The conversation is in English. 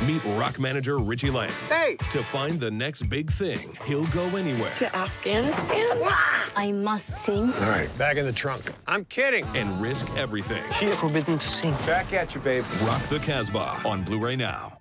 Meet rock manager Richie Lang. Hey! To find the next big thing, he'll go anywhere. To Afghanistan? I must sing. All right, back in the trunk. I'm kidding. And risk everything. She is forbidden to sing. Back at you, babe. Rock the Kasbah on Blu-ray now.